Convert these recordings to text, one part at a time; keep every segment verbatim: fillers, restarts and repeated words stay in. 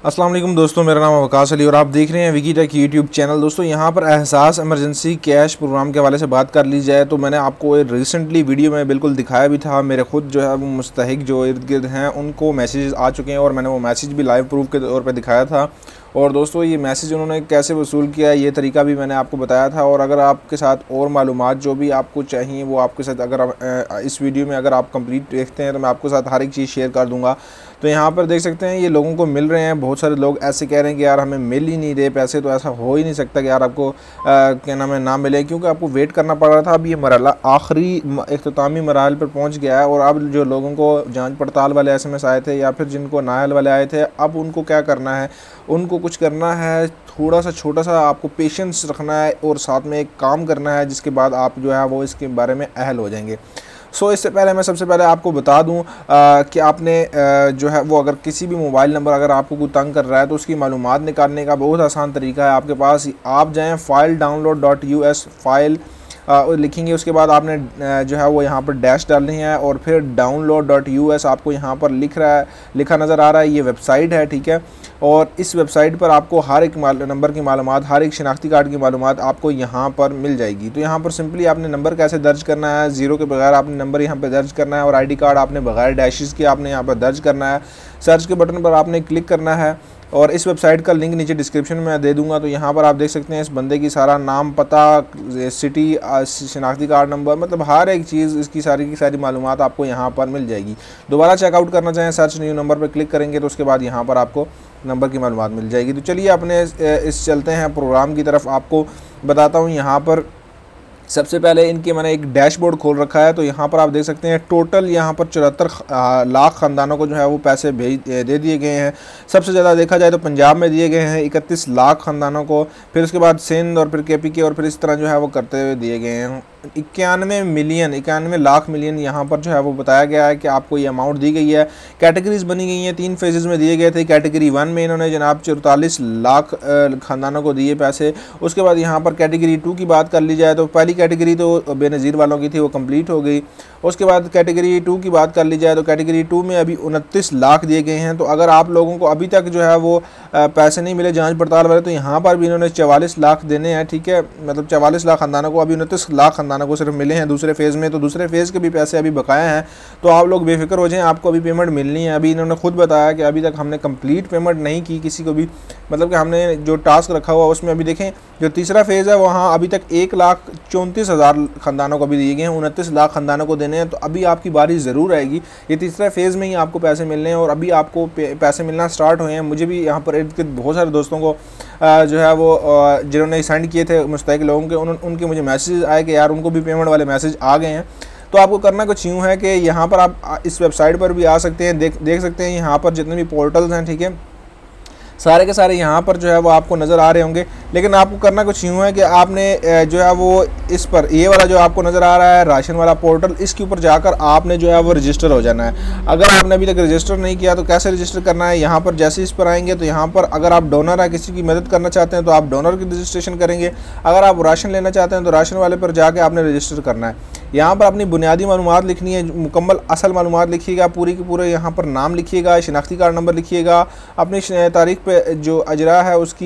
अस्सलाम वालेकुम दोस्तों, मेरा नाम वकास अली और आप देख रहे हैं विकी टेक यूट्यूब चैनल। दोस्तों यहाँ पर एहसास इमरजेंसी कैश प्रोग्राम के हवाले से बात कर ली जाए तो मैंने आपको रिसेंटली वीडियो में बिल्कुल दिखाया भी था। मेरे खुद जो है वो मुस्तहिक जो इर्द गिर्द हैं उनको मैसेज आ चुके हैं और मैंने वो मैसेज भी लाइव प्रूफ के तौर पर दिखाया था। और दोस्तों ये मैसेज उन्होंने कैसे वसूल किया ये तरीका भी मैंने आपको बताया था। और अगर आपके साथ और मालूमात जो भी आपको चाहिए वो आपके साथ अगर आप इस वीडियो में अगर आप कंप्लीट देखते हैं तो मैं आपके साथ हर एक चीज़ शेयर कर दूंगा। तो यहाँ पर देख सकते हैं ये लोगों को मिल रहे हैं। बहुत सारे लोग ऐसे कह रहे हैं कि यार हमें मिल ही नहीं रहे पैसे, तो ऐसा हो ही नहीं सकता कि यार आपको आ, क्या नाम है ना मिले, क्योंकि आपको वेट करना पड़ रहा था। अब ये मरहला आखिरी इख्तितामी मराहल पर पहुँच गया है। और अब जो लोगों को जाँच पड़ताल वाले एस एम एस आए थे या फिर जिनको नायल वाले आए थे, अब उनको क्या करना है, उनको कुछ करना है, थोड़ा सा छोटा सा आपको पेशेंस रखना है और साथ में एक काम करना है, जिसके बाद आप जो है वो इसके बारे में अहल हो जाएंगे। सो so, इससे पहले मैं सबसे पहले आपको बता दूं कि आपने आ, जो है वो अगर किसी भी मोबाइल नंबर अगर आपको कोई तंग कर रहा है तो उसकी मालूमात निकालने का बहुत आसान तरीका है आपके पास। आप जाएं file download dot U S file लिखेंगे, उसके बाद आपने जो है वो यहाँ पर डैश डालनी है और फिर डाउनलोड डॉट यू एस आपको यहाँ पर लिख रहा है लिखा नज़र आ रहा है। ये वेबसाइट है, ठीक है। और इस वेबसाइट पर आपको हर एक नंबर की मालूमात, हर एक शनाख्ती कार्ड की मालूमात आपको यहाँ पर मिल जाएगी। तो यहाँ पर सिंपली आपने नंबर कैसे दर्ज करना है, ज़ीरो के बगैर आपने नंबर यहाँ पर दर्ज करना है और आईडी कार्ड आपने बगैर डैशेस के आपने यहाँ पर दर्ज करना है। सर्च के बटन पर आपने क्लिक करना है और इस वेबसाइट का लिंक नीचे डिस्क्रिप्शन में दे दूंगा। तो यहाँ पर आप देख सकते हैं इस बंदे की सारा नाम, पता, सिटी, शनाख्ती कार्ड नंबर, मतलब हर एक चीज़ इसकी सारी की सारी मालूमात आपको यहाँ पर मिल जाएगी। दोबारा चेकआउट करना चाहें सर्च न्यू नंबर पर क्लिक करेंगे तो उसके बाद यहाँ पर आपको नंबर की मालूमात मिल जाएगी। तो चलिए अपने इस चलते हैं प्रोग्राम की तरफ। आपको बताता हूँ यहाँ पर सबसे पहले इनके मैंने एक डैशबोर्ड खोल रखा है। तो यहाँ पर आप देख सकते हैं टोटल यहाँ पर चौहत्तर लाख ख़ानदानों को जो है वो पैसे भेज दे दिए गए हैं। सबसे ज़्यादा देखा जाए तो पंजाब में दिए गए हैं इकतीस लाख ख़ानदानों को, फिर उसके बाद सिंध और फिर के पी के और फिर इस तरह जो है वो करते हुए दिए गए हैं। इक्यानवे मिलियन इक्यानवे लाख मिलियन यहाँ पर जो है वो बताया गया है कि आपको ये अमाउंट दी गई है। कैटेगरीज बनी गई हैं, तीन फेजेज़ में दिए गए थे। कैटेगरी वन में इन्होंने जनाब चौतालीस लाख ख़ानदानों को दिए पैसे। उसके बाद यहाँ पर कैटेगरी टू की बात कर ली जाए तो पहली कैटेगरी तो बेनज़ीर वालों की थी, वो कंप्लीट हो गई। उसके बाद कैटेगरी टू की बात कर ली जाए तो कैटेगरी टू में अभी उनतीस लाख दिए गए हैं। तो अगर आप लोगों को अभी तक जो है वो पैसे नहीं मिले जांच पड़ताल वाले, तो यहाँ पर भी इन्होंने चवालीस लाख देने हैं, ठीक है। मतलब चवालीस लाख ख़ानदानों को, अभी उनतीस लाख ख़ानदानों को सिर्फ मिले हैं दूसरे फेज़ में। तो दूसरे फेज़ के भी पैसे अभी बकाया हैं, तो आप लोग बेफिक्र हो जाएं, आपको अभी पेमेंट मिलनी है। अभी इन्होंने खुद बताया कि अभी तक हमने कंप्लीट पेमेंट नहीं की किसी को भी, मतलब कि हमने जो टास्क रखा हुआ उसमें अभी देखें जो तीसरा फेज़ है वहाँ अभी तक एक लाख चौंतीस हज़ार ख़ानदानों को भी दिए गए हैं, उनतीस लाख ख़ानदानों को देने हैं। तो अभी आपकी बारी ज़रूर आएगी, ये तीसरा फेज़ में ही आपको पैसे मिलने हैं और अभी आपको पैसे मिलना स्टार्ट हुए हैं। मुझे भी यहाँ पर इर्द गिर्द बहुत सारे दोस्तों को जो है वो जिन्होंने सेंड किए थे मुस्तहिक लोगों के, उन, उनके मुझे मैसेज आए कि यार उनको भी पेमेंट वाले मैसेज आ गए हैं। तो आपको करना कुछ यूँ है कि यहाँ पर आप इस वेबसाइट पर भी आ सकते हैं, देख देख सकते हैं यहाँ पर जितने भी पोर्टल्स हैं, ठीक है, सारे के सारे यहाँ पर जो है वो आपको नज़र आ रहे होंगे। लेकिन आपको करना कुछ यूँ है कि आपने जो है वो इस पर ये वाला जो आपको नज़र आ रहा है राशन वाला पोर्टल, इसके ऊपर जाकर आपने जो है वो रजिस्टर हो जाना है। अगर आपने अभी तक रजिस्टर नहीं किया तो कैसे रजिस्टर करना है, यहाँ पर जैसे इस पर आएंगे तो यहाँ पर अगर आप डोनर है, किसी की मदद करना चाहते हैं तो आप डोनर की रजिस्ट्रेशन करेंगे। अगर आप राशन लेना चाहते हैं तो राशन वाले पर जाके आपने रजिस्टर करना है। यहाँ पर अपनी बुनियादी मालूमात लिखनी है, मुकम्मल असल मालूमात लिखिएगा, पूरी की पूरे यहाँ पर नाम लिखिएगा, शनाख्ती कार्ड नंबर लिखिएगा, अपनी तारीख पे जो अजरा है उसकी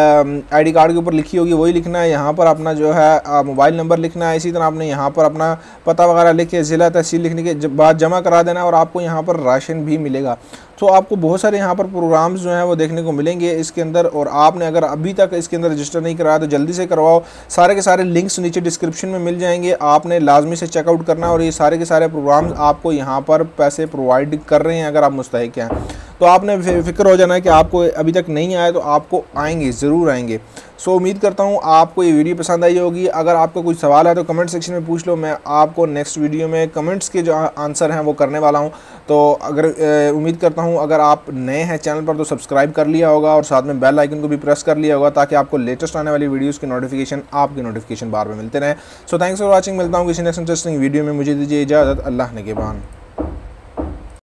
आईडी कार्ड के ऊपर लिखी होगी वही लिखना है। यहाँ पर अपना जो है मोबाइल नंबर लिखना है। इसी तरह आपने यहाँ पर अपना पता वगैरह लिख के ज़िला तहसील लिखने के बाद जमा करा देना है और आपको यहाँ पर राशन भी मिलेगा। तो आपको बहुत सारे यहाँ पर प्रोग्राम्स जो हैं वो देखने को मिलेंगे इसके अंदर। और आपने अगर अभी तक इसके अंदर रजिस्टर नहीं कराया तो जल्दी से करवाओ, सारे के सारे लिंक्स नीचे डिस्क्रिप्शन में मिल जाएंगे, आपने लाजमी से चेकआउट करना है। और ये सारे के सारे प्रोग्राम्स आपको यहाँ पर पैसे प्रोवाइड कर रहे हैं अगर आप मुस्तहिक हैं। तो आपने फिक्र हो जाना है कि आपको अभी तक नहीं आए तो आपको आएंगे, ज़रूर आएंगे। सो उम्मीद करता हूँ आपको ये वीडियो पसंद आई होगी। अगर आपका कोई सवाल है तो कमेंट सेक्शन में पूछ लो, मैं आपको नेक्स्ट वीडियो में कमेंट्स के जो आंसर हैं वो करने वाला हूँ। तो अगर उम्मीद करता हूँ अगर आप नए हैं चैनल पर तो सब्सक्राइब कर लिया होगा और साथ में बेल आइकन को भी प्रेस कर लिया होगा ताकि आपको लेटेस्ट आने वाली वीडियोस की नोटिफिकेशन आपकी नोटिफिकेशन बार में मिलते रहें। So thanks for watching. मिलता हूँ किसी नेक्स्ट इंटरेस्टिंग वीडियो में, मुझे दीजिए इजाज़त। अल्लाह निगहबान।